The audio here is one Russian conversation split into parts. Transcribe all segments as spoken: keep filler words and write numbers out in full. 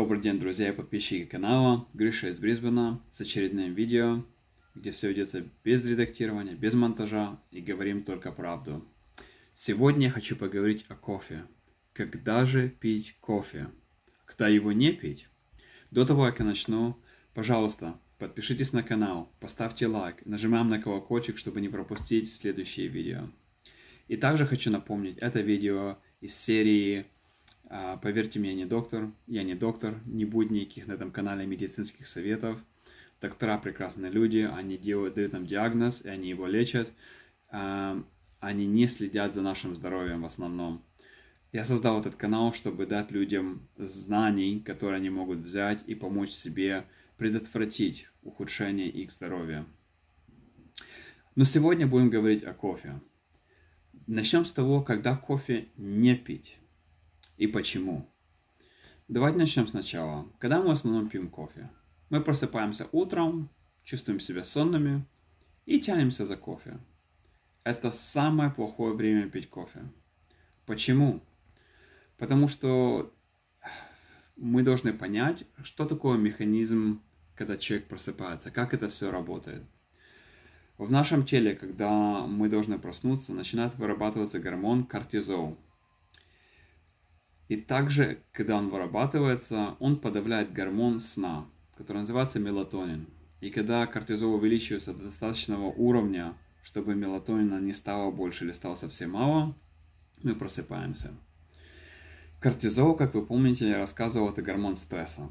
Добрый день, друзья и подписчики канала. Гриша из Брисбена с очередным видео, где все ведется без редактирования, без монтажа и говорим только правду. Сегодня я хочу поговорить о кофе. Когда же пить кофе? Когда его не пить? До того, как я начну, пожалуйста, подпишитесь на канал, поставьте лайк, нажимаем на колокольчик, чтобы не пропустить следующие видео. И также хочу напомнить, это видео из серии «Поверьте мне, я не доктор», «Я не доктор», не будет никаких на этом канале медицинских советов. Доктора прекрасные люди, они делают, дают нам диагноз, и они его лечат. Они не следят за нашим здоровьем в основном. Я создал этот канал, чтобы дать людям знаний, которые они могут взять и помочь себе предотвратить ухудшение их здоровья. Но сегодня будем говорить о кофе. Начнем с того, когда кофе не пить и почему. Давайте начнем сначала. Когда мы в основном пьем кофе? Мы просыпаемся утром, чувствуем себя сонными и тянемся за кофе. Это самое плохое время пить кофе. Почему? Потому что мы должны понять, что такое механизм, когда человек просыпается, как это все работает. В нашем теле, когда мы должны проснуться, начинает вырабатываться гормон кортизол. И также, когда он вырабатывается, он подавляет гормон сна, который называется мелатонин. И когда кортизол увеличивается до достаточного уровня, чтобы мелатонина не стало больше или стало совсем мало, мы просыпаемся. Кортизол, как вы помните, я рассказывал, это гормон стресса.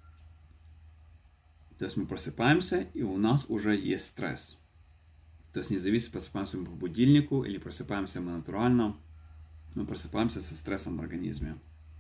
То есть мы просыпаемся, и у нас уже есть стресс. То есть независимо, просыпаемся мы по будильнику или просыпаемся мы натурально, мы просыпаемся со стрессом в организме.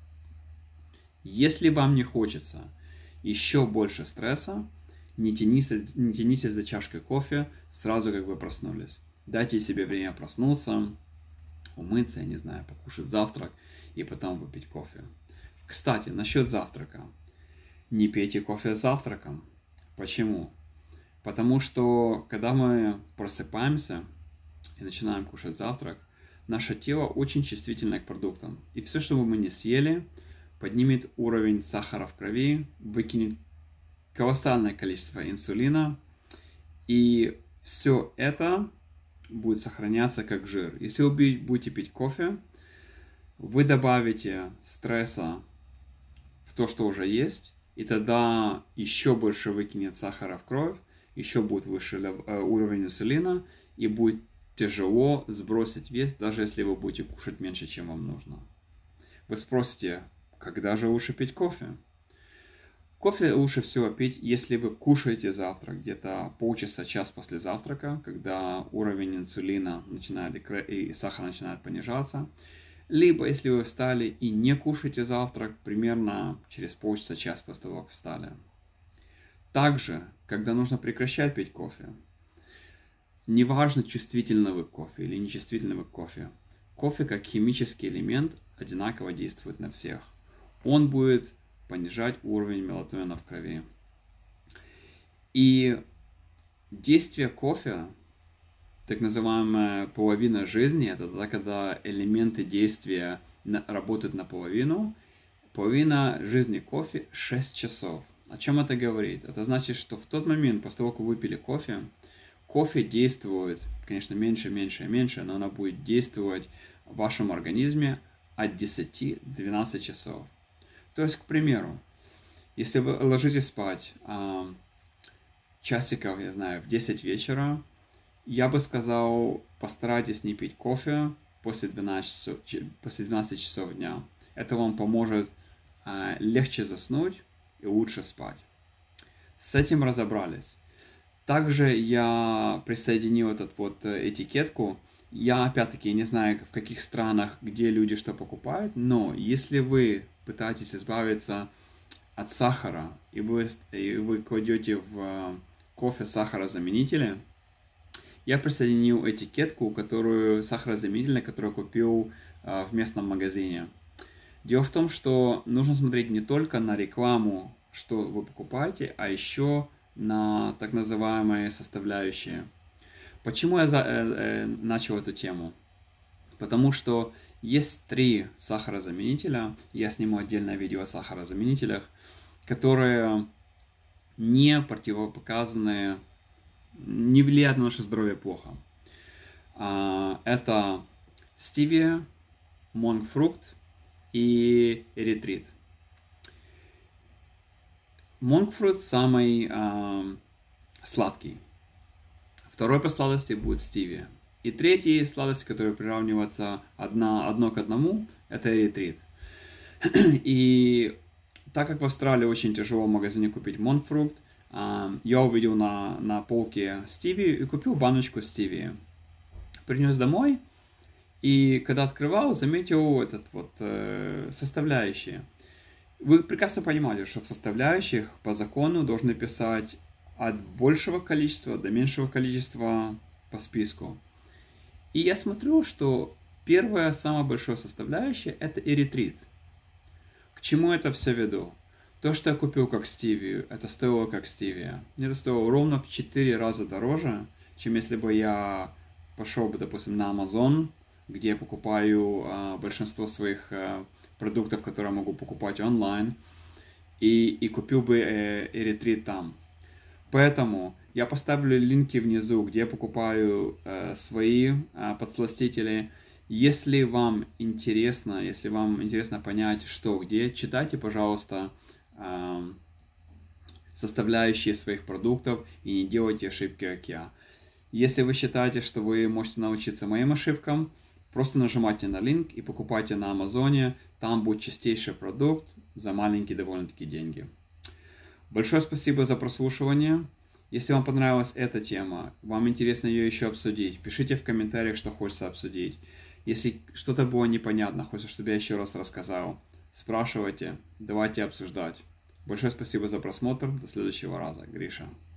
Если вам не хочется еще больше стресса, не тянитесь, не тянитесь за чашкой кофе сразу, как вы проснулись. Дайте себе время проснуться, умыться, я не знаю, покушать завтрак и потом выпить кофе. Кстати, насчет завтрака. Не пейте кофе с завтраком. Почему? Потому что, когда мы просыпаемся и начинаем кушать завтрак, наше тело очень чувствительно к продуктам. И все, что бы мы не съели, поднимет уровень сахара в крови, выкинет колоссальное количество инсулина, и все это будет сохраняться как жир. Если вы будете пить кофе, вы добавите стресса в то, что уже есть, и тогда еще больше выкинет сахара в кровь, еще будет выше уровень инсулина, и будет тяжело сбросить вес, даже если вы будете кушать меньше, чем вам нужно. Вы спросите, когда же лучше пить кофе? Кофе лучше всего пить, если вы кушаете завтрак, где-то полчаса-час после завтрака, когда уровень инсулина начинает и сахар начинает понижаться. Либо, если вы встали и не кушаете завтрак, примерно через полчаса-час после того, как встали. Также, когда нужно прекращать пить кофе, неважно, чувствительны вы к кофе или нечувствительны вы к кофе, кофе как химический элемент одинаково действует на всех. Он будет понижать уровень мелатонина в крови. И действие кофе, так называемая половина жизни, это тогда, когда элементы действия работают наполовину. Половина жизни кофе шесть часов. О чем это говорит? Это значит, что в тот момент, после того, как вы выпили кофе, кофе действует, конечно, меньше, меньше и меньше, но она будет действовать в вашем организме от десяти до двенадцати часов. То есть, к примеру, если вы ложитесь спать а, часиков, я знаю, в десять вечера, я бы сказал, постарайтесь не пить кофе после двенадцати часов, после двенадцати часов дня. Это вам поможет а, легче заснуть и лучше спать. С этим разобрались. Также я присоединил этот вот этикетку. Я, опять-таки, не знаю, в каких странах, где люди что покупают, но если вы пытаетесь избавиться от сахара, и вы, и вы кладете в кофе сахарозаменители, я присоединил этикетку, которую сахарозаменительная, которую купил в местном магазине. Дело в том, что нужно смотреть не только на рекламу, что вы покупаете, а еще на так называемые составляющие. Почему я за, э, э, начал эту тему? Потому что есть три сахарозаменителя. Я сниму отдельное видео о сахарозаменителях. которые не противопоказаны, не влияют на наше здоровье плохо. Это стевия, монк-фрукт и эритрит. Монк-фрукт самый э, сладкий. Второй по сладости будет стевия. И третья сладость, которая приравнивается одна, одно к одному, это эритрит. И так как в Австралии очень тяжело в магазине купить монк-фрукт, э, я увидел на, на полке стевию и купил баночку стевии. Принес домой, и когда открывал, заметил этот вот э, составляющие. Вы прекрасно понимаете, что в составляющих по закону должны писать от большего количества до меньшего количества по списку. И я смотрю, что первое, самое большое составляющее, это эритрит. К чему это все веду? То, что я купил как стевию, это стоило как стевия. Мне это стоило ровно в четыре раза дороже, чем если бы я пошел бы, допустим, на Amazon, где я покупаю э, большинство своих э, продуктов, которые могу покупать онлайн, и, и купил бы э, эритрит там. Поэтому я поставлю линки внизу, где я покупаю э, свои э, подсластители. Если вам интересно, если вам интересно понять, что где, читайте, пожалуйста, э, составляющие своих продуктов и не делайте ошибки, как я. Если вы считаете, что вы можете научиться моим ошибкам, просто нажимайте на линк и покупайте на Амазоне. Там будет чистейший продукт за маленькие довольно-таки деньги. Большое спасибо за прослушивание. Если вам понравилась эта тема, вам интересно ее еще обсудить, пишите в комментариях, что хочется обсудить. Если что-то было непонятно, хочется, чтобы я еще раз рассказал, спрашивайте, давайте обсуждать. Большое спасибо за просмотр. До следующего раза. Гриша.